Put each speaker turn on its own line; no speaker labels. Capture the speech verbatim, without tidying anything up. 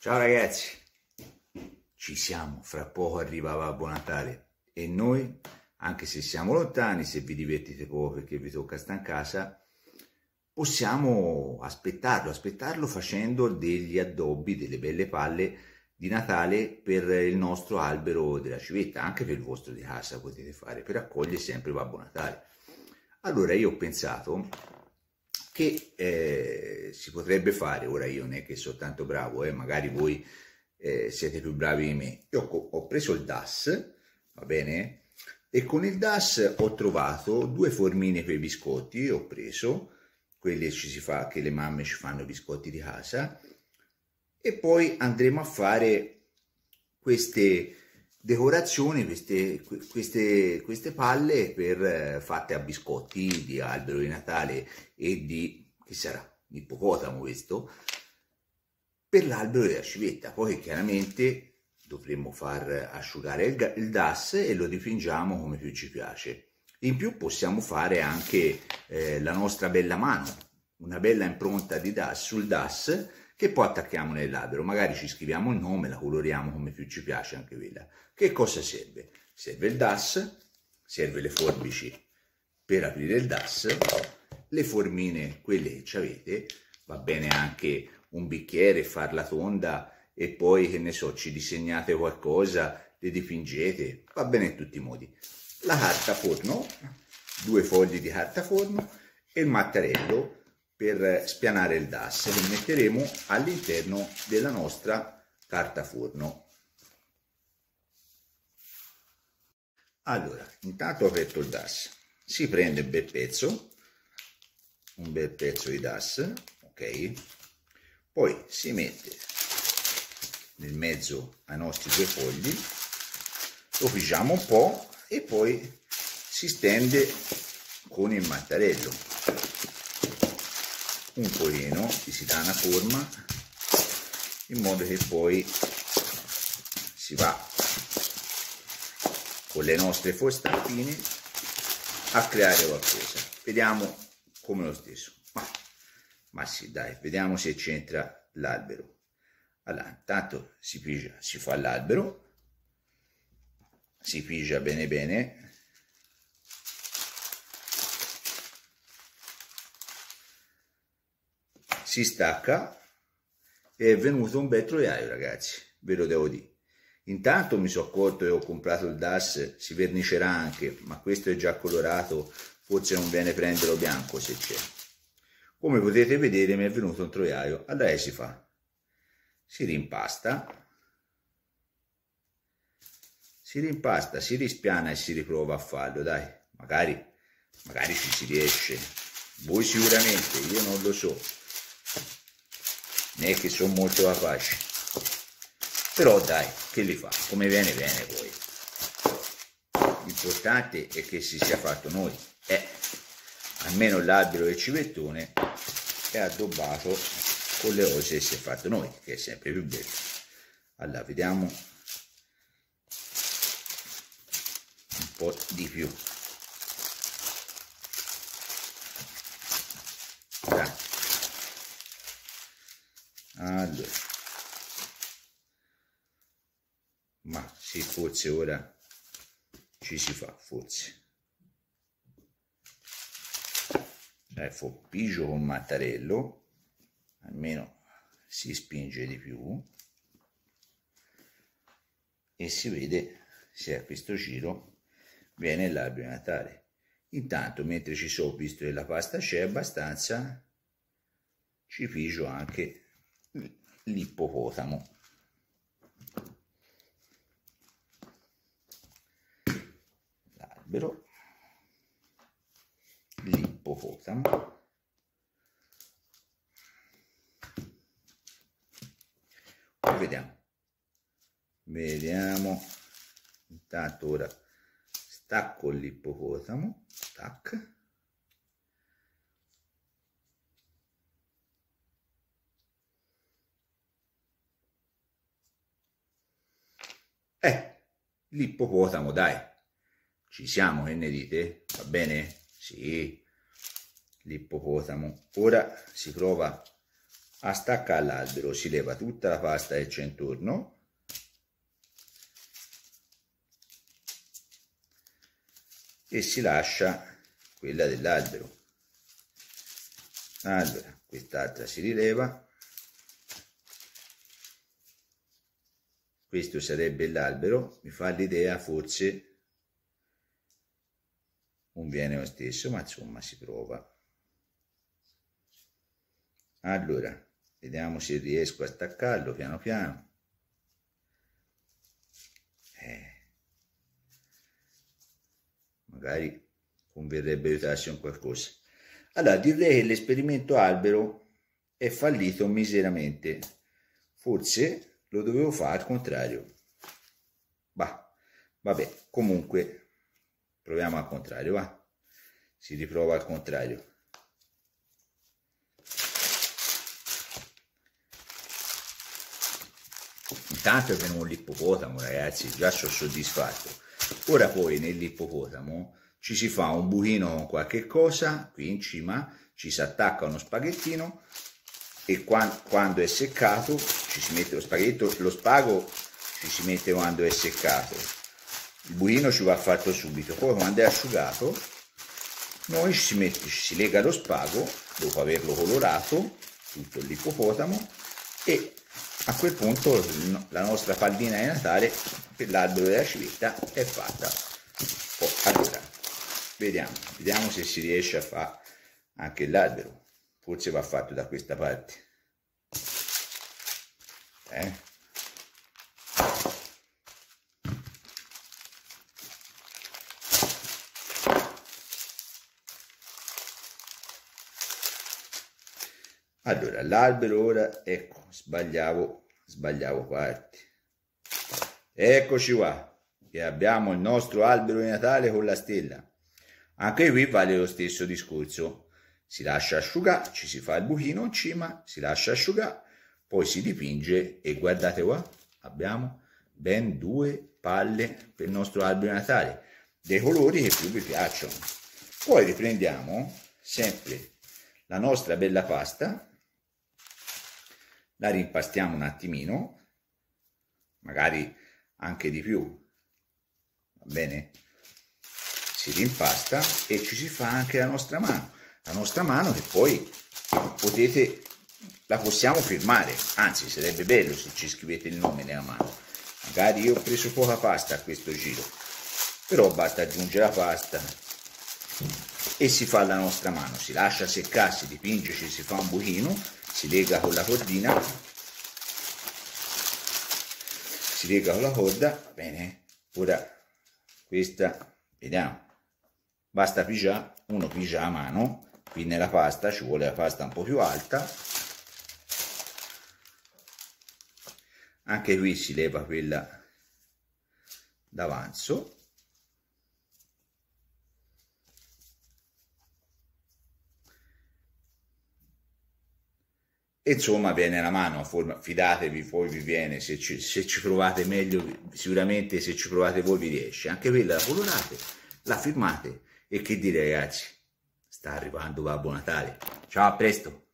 Ciao ragazzi, ci siamo, fra poco arriva Babbo Natale e noi, anche se siamo lontani, se vi divertite poco perché vi tocca stare in casa, possiamo aspettarlo, aspettarlo facendo degli addobbi, delle belle palle di Natale per il nostro albero della civetta, anche per il vostro di casa potete fare, per accogliere sempre Babbo Natale. Allora io ho pensato che eh, si potrebbe fare, ora io non è che sono tanto bravo, eh, magari voi eh, siete più bravi di me. Io ho, ho preso il D A S, va bene? E con il D A S ho trovato due formine per i biscotti, ho preso quelle ci si fa, che le mamme ci fanno i biscotti di casa, e poi andremo a fare queste decorazioni, queste, queste, queste palle per, fatte a biscotti di albero di Natale e di, che sarà, ippopotamo questo, per l'albero della civetta. Poi chiaramente dovremmo far asciugare il, il D A S e lo dipingiamo come più ci piace. In più possiamo fare anche eh, la nostra bella mano, una bella impronta di D A S sul D A S, che poi attacchiamo nell'albero, magari ci scriviamo il nome, la coloriamo come più ci piace anche quella. Che cosa serve? Serve il D A S, serve le forbici per aprire il D A S, le formine, quelle che ci avete, va bene anche un bicchiere, farla tonda e poi, che ne so, ci disegnate qualcosa, le dipingete, va bene in tutti i modi. La carta forno, due fogli di carta forno e il mattarello per spianare il D A S che metteremo all'interno della nostra carta forno. Allora, intanto ho aperto il D A S, si prende un bel pezzo, un bel pezzo di D A S, ok? Poi si mette nel mezzo ai nostri due fogli, lo pigiamo un po' e poi si stende con il mattarello. Un pochino, si dà una forma in modo che poi si va con le nostre forstampine a creare qualcosa. Vediamo come lo stesso, ma, ma sì, dai, vediamo se c'entra l'albero. Allora, intanto si pigia, si fa l'albero, si pigia bene bene. Si stacca e è venuto un bel troiaio, ragazzi, ve lo devo dire. Intanto mi sono accorto che ho comprato il D A S, si vernicerà anche, ma questo è già colorato, forse non viene prenderlo bianco se c'è. Come potete vedere mi è venuto un troiaio. Allora che si fa? Si rimpasta, si rimpasta, si rispiana e si riprova a farlo, dai, magari, magari ci si riesce. Voi sicuramente, io non lo so. Non è che sono molto capaci, però dai, che li fa? Come viene viene poi. L'importante è che si sia fatto noi, eh, almeno l'albero del civettone è addobbato con le cose che si è fatto noi, che è sempre più bello. Allora vediamo un po' di più. Dai. Allora, ma sì, forse ora ci si fa, forse. Dai, foppigio con mattarello, almeno si spinge di più e si vede se a questo giro viene l'albero di Natale. Intanto, mentre ci sono, visto che la pasta c'è abbastanza, ci pigio anche l'ippopotamo. L'albero, l'ippopotamo. Poi vediamo. Vediamo. Intanto ora stacco l'ippopotamo. Tac. Eh, l'ippopotamo, dai, ci siamo, che ne dite? Va bene? Sì, l'ippopotamo. Ora si prova a staccare l'albero. Si leva tutta la pasta che c'è intorno e si lascia quella dell'albero. Allora, quest'altra si rileva. Questo sarebbe l'albero, mi fa l'idea, forse non viene lo stesso, ma insomma si prova. Allora, vediamo se riesco a staccarlo piano piano. Eh, magari converrebbe aiutarsi con qualcosa. Allora, direi che l'esperimento albero è fallito miseramente. Forse lo dovevo fare al contrario. Bah, vabbè, comunque proviamo al contrario, va. Si riprova al contrario. Intanto è venuto l'ippopotamo, ragazzi, già sono soddisfatto. Ora poi nell'ippopotamo ci si fa un buchino con qualche cosa, qui in cima ci si attacca uno spaghettino e quando è seccato ci si mette lo spaghetto, lo spago ci si mette quando è seccato, il buchino ci va fatto subito, poi quando è asciugato noi ci si, mette, ci si lega lo spago dopo averlo colorato, tutto l'ippopotamo, e a quel punto la nostra pallina di Natale per l'albero della civetta è fatta. Oh, allora, vediamo, vediamo se si riesce a fare anche l'albero. Forse va fatto da questa parte. Eh? Allora, l'albero ora, ecco, sbagliavo, sbagliavo parti. Eccoci qua, che abbiamo il nostro albero di Natale con la stella. Anche qui vale lo stesso discorso. Si lascia asciugare, ci si fa il buchino in cima, si lascia asciugare, poi si dipinge e guardate qua, abbiamo ben due palle per il nostro albero di Natale, dei colori che più vi piacciono. Poi riprendiamo sempre la nostra bella pasta, la rimpastiamo un attimino, magari anche di più, va bene? Si rimpasta e ci si fa anche la nostra mano, la nostra mano che poi potete, la possiamo firmare, anzi sarebbe bello se ci scrivete il nome nella mano. Magari io ho preso poca pasta a questo giro, però basta aggiungere la pasta e si fa la nostra mano, si lascia seccare, si dipinge, ci si fa un buchino, si lega con la cordina, si lega con la corda, va bene. Ora questa, vediamo, basta pigiare, uno pigia a mano, qui nella pasta ci vuole la pasta un po' più alta, anche qui si leva quella d'avanzo, e insomma viene la mano a forma, fidatevi, poi vi viene, se ci, se ci provate meglio, sicuramente se ci provate voi vi riesce, anche quella la colorate, la firmate, e che dire ragazzi, sta arrivando Babbo Natale, ciao, a presto!